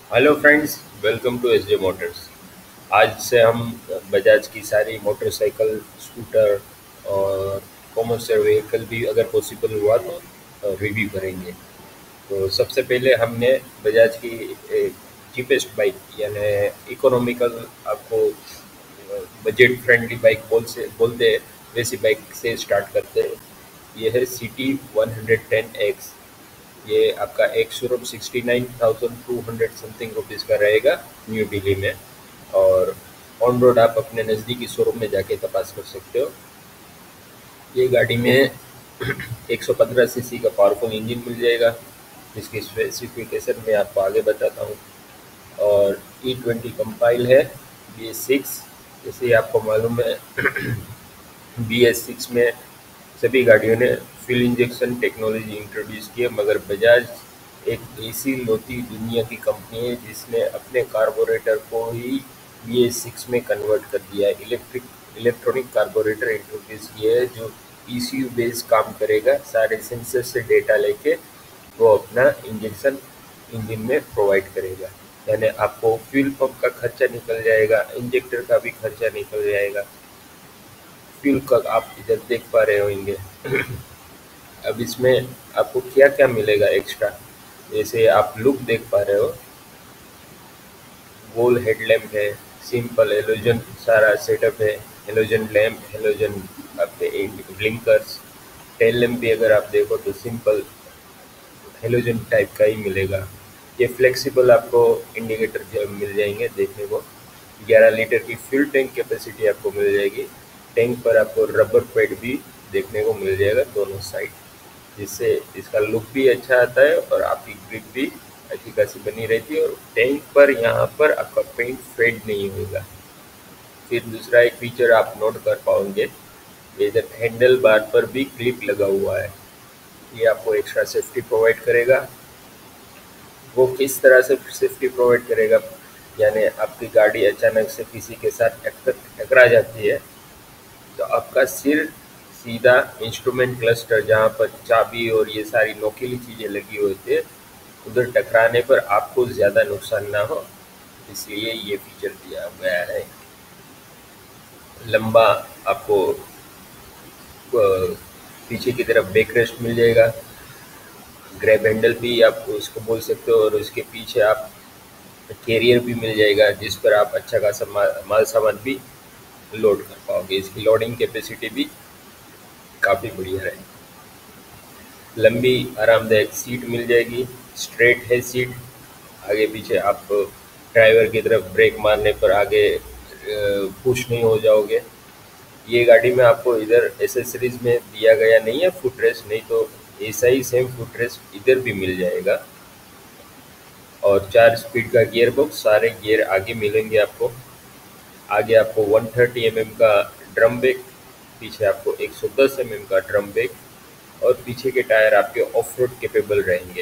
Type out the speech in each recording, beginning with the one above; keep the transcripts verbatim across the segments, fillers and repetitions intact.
Hello friends, welcome to S J Motors. आज से हम बजाज की सारी मोटरसाइकिल, स्कूटर और कॉमर्शियल व्हीकल भी अगर पॉसिबल हुआ तो रिव्यू करेंगे। तो सबसे पहले हमने बजाज की चीपेस्ट बाइक यानी इकोनॉमिकल, आपको बजट फ्रेंडली बाइक बोल से बोलते हैं, वैसी बाइक से स्टार्ट करते हैं। ये है C T one hundred ten X. ये आपका एक showroom sixty nine thousand two hundred something rupees का रहेगा न्यू दिल्ली में। और ऑन रोड आप अपने नज़दीकी शोरूम में जाके तपास कर सकते हो। ये गाड़ी में एक सौ पंद्रह सीसी का पावरफुल इंजन मिल जाएगा, जिसकी स्पेसिफिकेशन मैं आपको आगे बताता हूँ। और ई ट्वेंटी कंपाइल है, बी एस सिक्स। जैसे ही आपको मालूम है, बी एस सिक्स में सभी गाड़ियों ने फ्यूल इंजेक्शन टेक्नोलॉजी इंट्रोड्यूस की है, मगर बजाज एक ऐसी लौती दुनिया की कंपनी है जिसने अपने कार्बोरेटर को ही बी एस सिक्स में कन्वर्ट कर दिया है। इलेक्ट्रिक इलेक्ट्रॉनिक कार्बोरेटर इंट्रोड्यूस किया है जो ई सी यू बेस काम करेगा। सारे सेंसर से डेटा लेके वो अपना इंजेक्शन इंजन में प्रोवाइड करेगा। यानी आपको फ्यूल पंप का खर्चा निकल जाएगा, इंजेक्टर का भी खर्चा निकल जाएगा। फ्यूल का आप इधर देख पा रहे होंगे। अब इसमें आपको क्या क्या मिलेगा एक्स्ट्रा, जैसे आप लुक देख पा रहे हो। गोल हेडलैम्प है, सिंपल हेलोजन सारा सेटअप है। हेलोजन लैम्प, हेलोजन आपके ब्लिंकर्स, टेल लैम्प भी अगर आप देखो तो सिंपल हेलोजन टाइप का ही मिलेगा। ये फ्लेक्सिबल आपको इंडिकेटर जो मिल जाएंगे देखने को। ग्यारह लीटर की फ्यूल टैंक कैपेसिटी आपको मिल जाएगी। टैंक पर आपको रबर पैड भी देखने को मिल जाएगा दोनों साइड, जिससे इसका लुक भी अच्छा आता है और आपकी ग्रिप भी अच्छी खासी बनी रहती है। और टैंक पर यहाँ पर आपका पेंट फेड नहीं होगा। फिर दूसरा एक फीचर आप नोट कर पाओगे, इधर हैंडल बार पर भी क्लिप लगा हुआ है। ये आपको एक्स्ट्रा सेफ्टी प्रोवाइड करेगा। वो किस तरह से सेफ्टी प्रोवाइड करेगा, यानी आपकी गाड़ी अचानक से किसी के साथ टक्कर टकरा जाती है तो आपका सिर सीधा इंस्ट्रूमेंट क्लस्टर, जहाँ पर चाबी और ये सारी नोकीली चीज़ें लगी होती है, उधर टकराने पर आपको ज़्यादा नुकसान ना हो, इसलिए ये फीचर दिया गया है। लंबा आपको अ, पीछे की तरफ बैक रेस्ट मिल जाएगा। ग्रैब हैंडल भी आप उसको बोल सकते हो, और उसके पीछे आप कैरियर भी मिल जाएगा जिस पर आप अच्छा खासा मा, माल सामान भी लोड कर पाओगे। इसकी लोडिंग कैपेसिटी भी काफ़ी बढ़िया है। लंबी आरामदायक सीट मिल जाएगी, स्ट्रेट है सीट। आगे पीछे आप ड्राइवर की तरफ ब्रेक मारने पर आगे पुश नहीं हो जाओगे। ये गाड़ी में आपको इधर एसेसरीज में दिया गया नहीं है फुट रेस्ट, नहीं तो ऐसा ही सेम फुट रेस्ट इधर भी मिल जाएगा। और चार स्पीड का गियर बॉक्स, सारे गियर आगे मिलेंगे आपको। आगे आपको वन थर्टी एम एम का ड्रम ब्रेक, पीछे आपको एक सौ दस एम एम का ड्रम ब्रेक, और पीछे के टायर आपके ऑफ रोड कैपेबल रहेंगे।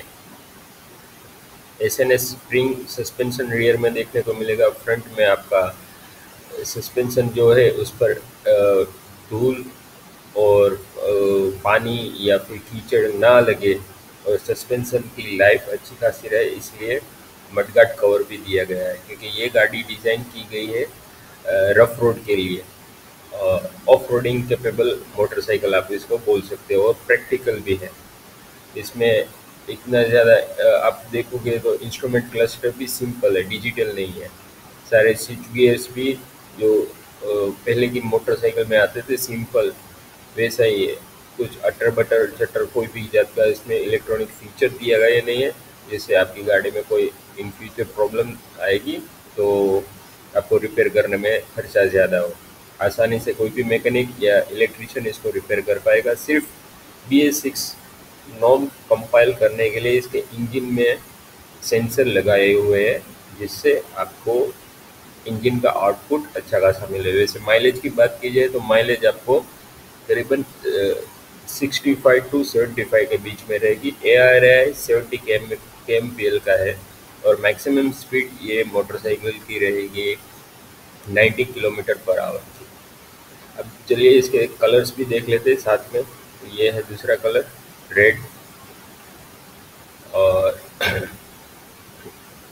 S N S spring suspension rear में देखने को मिलेगा। फ्रंट में आपका सस्पेंशन जो है उस पर अ, धूल और अ, पानी या फिर कीचड़ ना लगे और सस्पेंशन की लाइफ अच्छी खासी रहे, इसलिए मडगार्ड कवर भी दिया गया है, क्योंकि ये गाड़ी डिज़ाइन की गई है रफ रोड के लिए। ऑफ रोडिंग कैपेबल मोटरसाइकिल आप इसको बोल सकते हो, और प्रैक्टिकल भी है। इसमें इतना ज़्यादा अ, आप देखोगे तो इंस्ट्रूमेंट क्लस्टर भी सिंपल है, डिजिटल नहीं है। सारे स्विच गियर्स भी जो अ, पहले की मोटरसाइकिल में आते थे सिंपल, वैसा ही है। कुछ अटर बटर चटर कोई भी जात का इसमें इलेक्ट्रॉनिक फीचर दिया गया नहीं है, जिससे आपकी गाड़ी में कोई इन फ्यूचर प्रॉब्लम आएगी तो आपको रिपेयर करने में खर्चा ज़्यादा हो। आसानी से कोई भी मैकेनिक या इलेक्ट्रिशियन इसको रिपेयर कर पाएगा। सिर्फ B S six norm compile करने के लिए इसके इंजन में सेंसर लगाए हुए हैं, जिससे आपको इंजन का आउटपुट अच्छा खासा मिले। वैसे माइलेज की बात की जाए तो माइलेज आपको करीबन sixty five to seventy five के बीच में रहेगी। A R I seventy K M K M P L का है, और मैक्सिमम स्पीड ये मोटरसाइकिल की रहेगी नाइन्टी किलोमीटर पर आवर की। अब चलिए इसके कलर्स भी देख लेते हैं साथ में। तो ये है दूसरा कलर, रेड। और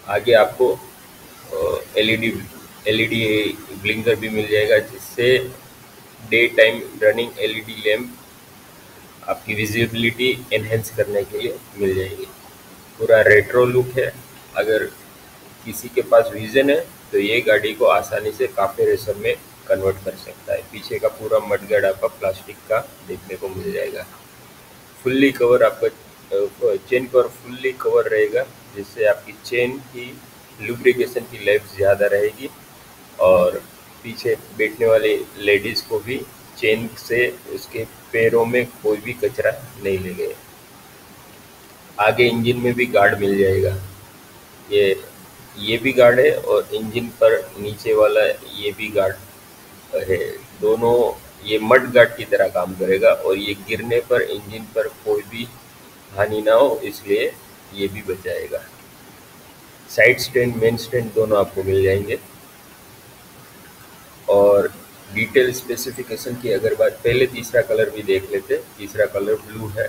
आगे आपको एलईडी एलईडी ब्लिंकर भी मिल जाएगा, जिससे day time running LED lamp आपकी विजिबिलिटी एनहेंस करने के लिए मिल जाएगी। पूरा रेट्रो लुक है। अगर किसी के पास विजन है तो ये गाड़ी को आसानी से काफे रेसर में कन्वर्ट कर सकता है। पीछे का पूरा मडगार्ड आपका प्लास्टिक का देखने को मिल जाएगा। फुल्ली कवर आपका चेन कवर फुल्ली कवर रहेगा, जिससे आपकी चेन की लुब्रिकेशन की लाइफ ज़्यादा रहेगी और पीछे बैठने वाले लेडीज़ को भी चेन से उसके पैरों में कोई भी कचरा नहीं लगेगा। आगे इंजन में भी गार्ड मिल जाएगा। ये ये भी गार्ड है और इंजन पर नीचे वाला ये भी गार्ड है। दोनों ये मड गार्ड की तरह काम करेगा और ये गिरने पर इंजन पर कोई भी हानि ना हो, इसलिए ये भी बच जाएगा। साइड स्टैंड मेन स्टैंड दोनों आपको मिल जाएंगे। और डिटेल स्पेसिफिकेशन की अगर बात, पहले तीसरा कलर भी देख लेते। तीसरा कलर ब्लू है,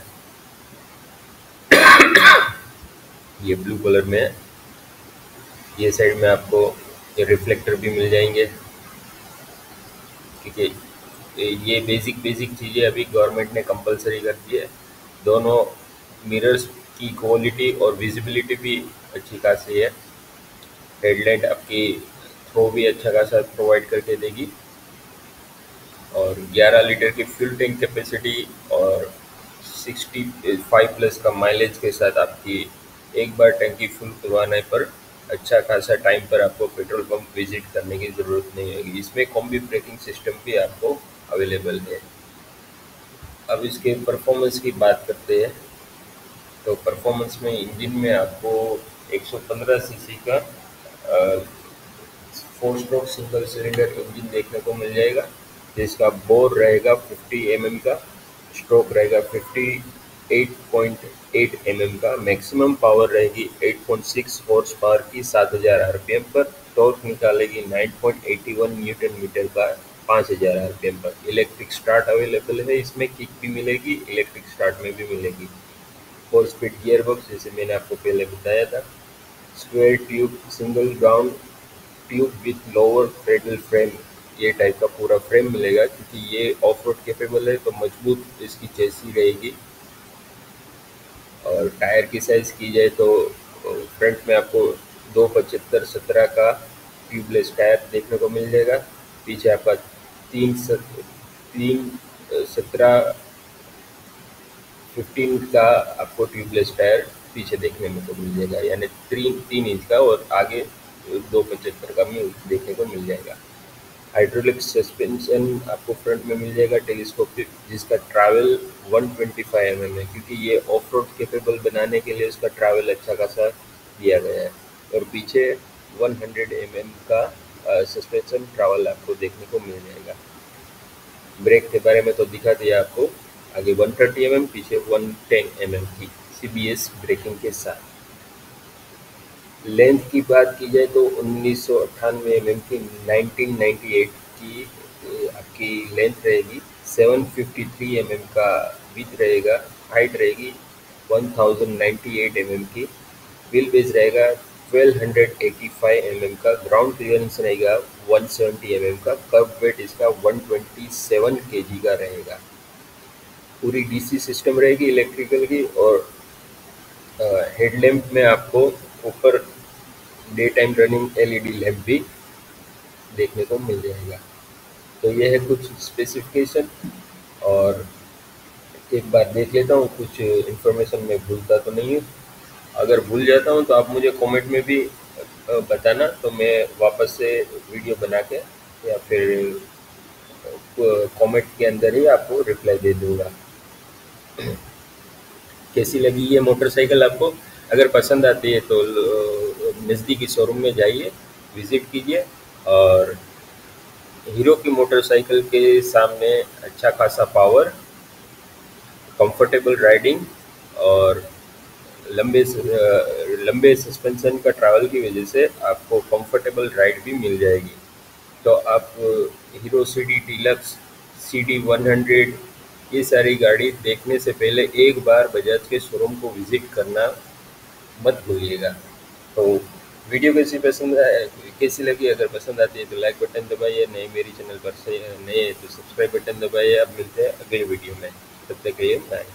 ये ब्लू कलर में है। ये साइड में आपको ये रिफ्लेक्टर भी मिल जाएंगे, क्योंकि ये बेसिक बेसिक चीज़ें अभी गवर्नमेंट ने कंपलसरी कर दी है। दोनों मिरर्स की क्वालिटी और विजिबिलिटी भी अच्छी खासी है। हेडलाइट आपकी थ्रो भी अच्छा खासा प्रोवाइड करके देगी और ग्यारह लीटर की फ्यूल टैंक कैपेसिटी और पैंसठ प्लस का माइलेज के साथ आपकी एक बार टंकी फुल करवाने पर अच्छा खासा टाइम पर आपको पेट्रोल पंप विजिट करने की ज़रूरत नहीं होगी। इसमें कॉम्बी ब्रेकिंग सिस्टम भी आपको अवेलेबल है। अब इसके परफॉर्मेंस की बात करते हैं तो परफॉर्मेंस में इंजन में आपको एक सौ पंद्रह सीसी का four stroke single cylinder engine देखने को मिल जाएगा, जिसका बोर रहेगा पचास एम एम का, स्ट्रोक रहेगा अट्ठावन पॉइंट आठ एम एम का, मैक्सिमम पावर रहेगी आठ पॉइंट छह हॉर्स पावर की सात हज़ार आरपीएम पर, टॉर्क निकालेगी नौ पॉइंट आठ एक न्यूटन मीटर का पाँच हज़ार आरपीएम पर। इलेक्ट्रिक स्टार्ट अवेलेबल है, इसमें किक भी मिलेगी, इलेक्ट्रिक स्टार्ट में भी मिलेगी। फोर स्पीड गियर बॉक्स जैसे मैंने आपको पहले बताया था। Square tube single round tube with lower cradle frame, ये टाइप का पूरा फ्रेम मिलेगा, क्योंकि ये ऑफ रोड कैपेबल है तो मजबूत इसकी चेसी रहेगी। और टायर की साइज़ की जाए तो फ्रंट में आपको दो पचहत्तर सत्रह का ट्यूबलेस टायर देखने को मिल जाएगा। पीछे आपका तीन सत, तीन सत्रह फिफ्टीन का आपको ट्यूबलेस टायर पीछे देखने में को मिल जाएगा, यानी तीन तीन इंच का, और आगे दो पचहत्तर का भी देखने को मिल जाएगा। हाइड्रोलिक सस्पेंशन आपको फ्रंट में मिल जाएगा टेलीस्कोपिक, जिसका ट्रैवल एक सौ पच्चीस एम एम है, क्योंकि ये ऑफ रोड कैपेबल बनाने के लिए उसका ट्रैवल अच्छा खासा दिया गया है। और पीछे सौ एम एम का सस्पेंशन ट्रैवल आपको देखने को मिल जाएगा। ब्रेक के बारे में तो दिखा दिया आपको, आगे एक सौ तीस एम एम, पीछे एक सौ दस एम एम की सी बी एस ब्रेकिंग के साथ। लेंथ की बात की जाए तो उन्नीस सौ अट्ठानवे एम एम की उन्नीस सौ अट्ठानवे की आपकी लेंथ रहेगी। सात सौ तिरेपन एम एम का विड्थ रहेगा। हाइट रहेगी एक हज़ार अट्ठानवे एम एम की। व्हील बेस रहेगा बारह सौ पचासी एम एम का। ग्राउंड क्लियरेंस रहेगा एक सौ सत्तर एम एम का। कर्व वेट इसका एक सौ सत्ताईस केजी का रहेगा। पूरी डीसी सिस्टम रहेगी इलेक्ट्रिकल की। और हेडलैम्प में आपको ऊपर day time running LED lamp भी देखने को मिल जाएगा। तो यह है कुछ स्पेसिफिकेशन, और एक बार देख लेता हूँ कुछ इन्फॉर्मेशन मैं भूलता तो नहीं हूँ। अगर भूल जाता हूँ तो आप मुझे कमेंट में भी बताना, तो मैं वापस से वीडियो बना के या फिर कमेंट के अंदर ही आपको रिप्लाई दे दूँगा। कैसी लगी ये मोटरसाइकिल आपको? अगर पसंद आती है तो नज़दीकी शोरूम में जाइए, विज़िट कीजिए। और हीरो की मोटरसाइकिल के सामने अच्छा खासा पावर, कंफर्टेबल राइडिंग और लंबे लंबे सस्पेंशन का ट्रैवल की वजह से आपको कंफर्टेबल राइड भी मिल जाएगी। तो आप Hero City Deluxe, C D one hundred, ये सारी गाड़ी देखने से पहले एक बार बजाज के शोरूम को विज़िट करना मत भूलिएगा। तो वीडियो कैसी पसंद आए कैसी लगी? अगर पसंद आती है तो लाइक बटन दबाइए, नए मेरी चैनल पर से नए हैं तो सब्सक्राइब बटन दबाइए। अब मिलते हैं अगले वीडियो में, तब तक के लिए बाय।